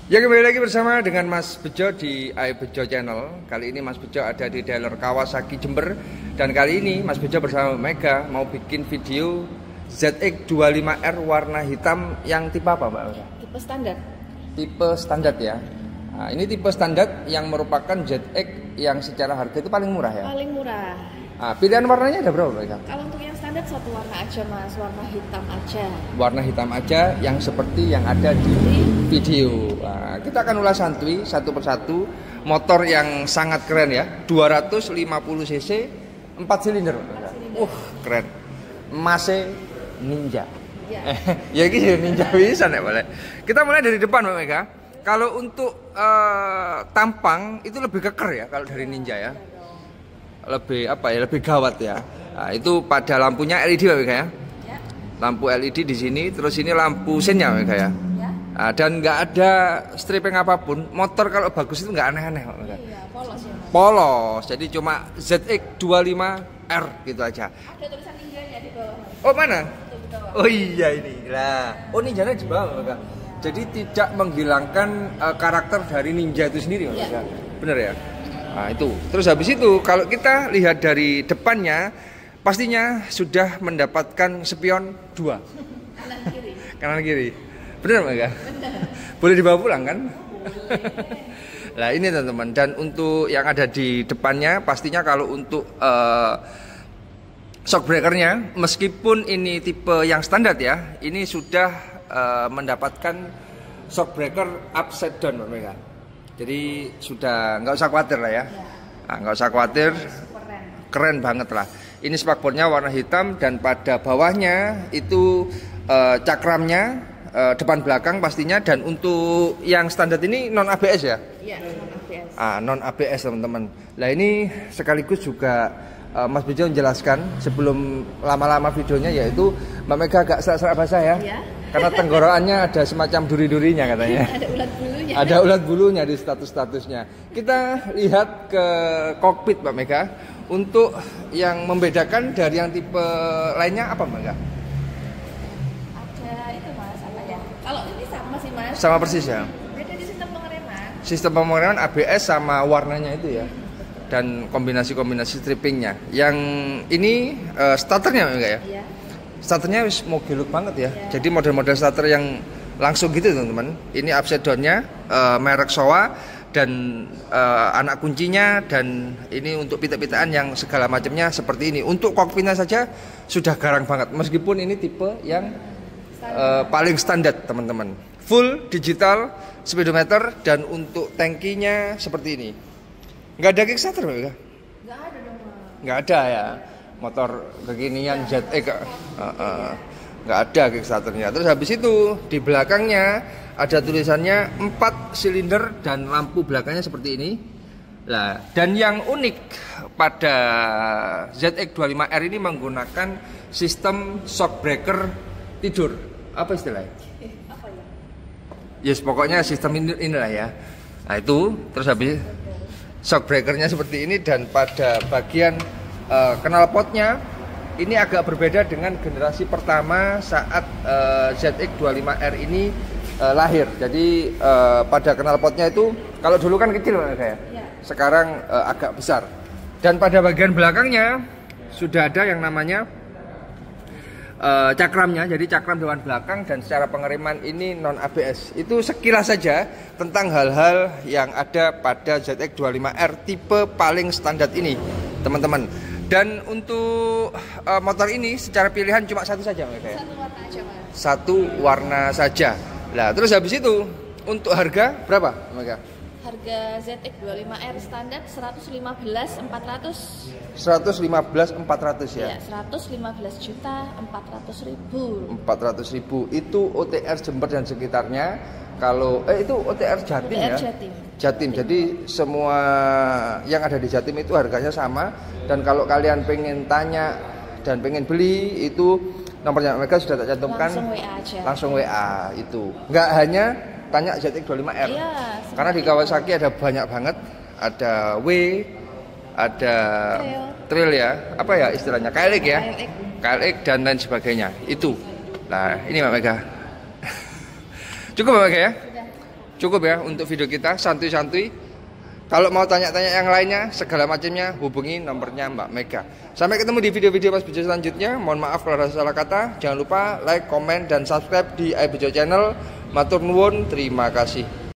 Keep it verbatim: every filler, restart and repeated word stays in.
Ya, kembali lagi bersama dengan Mas Bejo di I Bejo Channel. Kali ini Mas Bejo ada di dealer Kawasaki Jember. Dan kali ini Mas Bejo bersama Mega mau bikin video Z X dua puluh lima R warna hitam yang tipe apa, Mbak Mega? Tipe standar. Tipe standar ya. Nah, ini tipe standar yang merupakan Z X yang secara harga itu paling murah ya? Paling murah. Nah, pilihan warnanya ada berapa, Mega? Kalau untuk yang standar satu warna aja, Mas, warna hitam aja. Warna hitam aja yang seperti yang ada di video. Nah, kita akan ulas santuy satu persatu. Motor yang sangat keren ya, dua ratus lima puluh cc, empat silinder. Uh, keren. Mase Ninja. Ya. Ya gitu, Ninja bisa nih boleh. Kita mulai dari depan, Mbak Mega. Kalau untuk uh, tampang itu lebih keker ya kalau dari Ninja ya. Lebih apa ya, lebih gawat ya. Nah, itu pada lampunya L E D, Mbak Mega ya. Ya. Lampu L E D di sini, terus ini lampu sennya, Mbak Mega ya. Ya. Nah, dan nggak ada stripping apapun. Motor kalau bagus itu nggak aneh-aneh, Mbak Mega. Iya, polos ya, Mas. Polos, jadi cuma Z X dua puluh lima R gitu aja. Ada tulisan ninjanya di bawah. Oh, mana? Tuh, di bawah. Oh iya ini lah. Oh, ninjanya di bawah, Mbak Mega. Jadi tidak menghilangkan uh, karakter dari ninja itu sendiri, Mbak Mega. Bener ya? Nah, itu. Terus habis itu kalau kita lihat dari depannya pastinya sudah mendapatkan spion dua. Kanan kiri. Kanan kiri. Benar Mbak? Benar. Boleh dibawa pulang kan? Boleh. Nah, ini teman-teman, dan untuk yang ada di depannya pastinya kalau untuk uh, shock breakernya, meskipun ini tipe yang standar ya, ini sudah uh, mendapatkan shock breaker upside down, Mbak Mega. Jadi sudah nggak usah khawatir lah ya, nah, nggak usah khawatir, Keren. keren banget lah. Ini spakbornya warna hitam dan pada bawahnya itu uh, cakramnya uh, depan belakang pastinya, dan untuk yang standar ini non A B S ya? Iya, non A B S. Ah, non A B S teman-teman. Nah, ini sekaligus juga uh, Mas Bejo menjelaskan sebelum lama-lama videonya, yaitu Mbak Mega agak serak-serak basah ya. Iya. Karena tenggorokannya ada semacam duri-durinya katanya. Ada ulat bulunya. Ada ulat bulunya di status-statusnya. Kita lihat ke kokpit, Mbak Mega. Untuk yang membedakan dari yang tipe lainnya apa, Mbak Mega? Ada itu, Mas, apa ya? Kalau ini sama sih, Mas. Sama persis ya. Beda di sistem pengereman. Sistem pengereman A B S sama warnanya itu ya. Dan kombinasi-kombinasi strippingnya. Yang ini uh, starternya, Mbak Mega ya? Iya. Starternya wis mau geluk banget ya. Ya. Jadi model-model starter yang langsung gitu teman-teman. Ini upside down-nya uh, merek Showa, dan uh, anak kuncinya, dan ini untuk pita-pitaan yang segala macamnya seperti ini. Untuk kokpitnya saja sudah garang banget, meskipun ini tipe yang uh, paling standar teman-teman. Full digital speedometer, dan untuk tangkinya seperti ini. Nggak ada kickstarter, Mbak? Nggak ada dong, Mas. Nggak ada ya. Motor kekinian Z X uh, uh, nggak ada kickstarternya. Terus habis itu di belakangnya ada tulisannya empat silinder dan lampu belakangnya seperti ini. Nah, dan yang unik pada Z X dua puluh lima R ini menggunakan sistem shock breaker tidur. Apa istilahnya? Eh, apa ya? Yes, pokoknya sistem ini inilah ya. Nah, itu terus habis shock breakernya seperti ini, dan pada bagian Uh, knalpotnya ini agak berbeda dengan generasi pertama saat uh, Z X dua puluh lima R ini uh, lahir. Jadi uh, pada knalpotnya itu kalau dulu kan kecil kayak, Ya. sekarang uh, agak besar. Dan pada bagian belakangnya sudah ada yang namanya uh, cakramnya. Jadi cakram dewan belakang, dan secara pengereman ini non A B S. Itu sekilas saja tentang hal-hal yang ada pada Z X dua puluh lima R tipe paling standar ini, teman-teman. Dan untuk uh, motor ini secara pilihan cuma satu saja, Mbak ya? Satu warna aja, Mas. Satu warna saja. Nah, terus habis itu untuk harga berapa, Mbak? Harga Z X dua puluh lima R standar seratus lima belas empat ratus. seratus lima belas empat ratus ya? Iya, seratus lima belas juta empat ratus ribu. empat ratus ribu itu O T R Jember dan sekitarnya. Kalau eh itu O T R Jatim O T R ya? Jatim. Jatim. Jadi semua yang ada di Jatim itu harganya sama. Dan kalau kalian pengen tanya dan pengen beli, itu nomornya mereka sudah tak cantumkan. Langsung W A aja. Langsung W A itu. Nggak hanya tanya Z X dua puluh lima R. Iya, karena di Kawasaki ada banyak banget. Ada W, ada Trail, trail ya. Apa ya istilahnya? K L X ya. K L X dan lain sebagainya. Itu. Nah, ini Mbak Mega. Cukup Mbak Mega ya? Sudah. cukup ya untuk video kita, santuy-santuy. Kalau mau tanya-tanya yang lainnya, segala macamnya, hubungi nomornya Mbak Mega. Sampai ketemu di video-video Mas Bejo selanjutnya. Mohon maaf kalau ada salah kata. Jangan lupa like, komen, dan subscribe di iBejo Channel. Matur nuwun, terima kasih.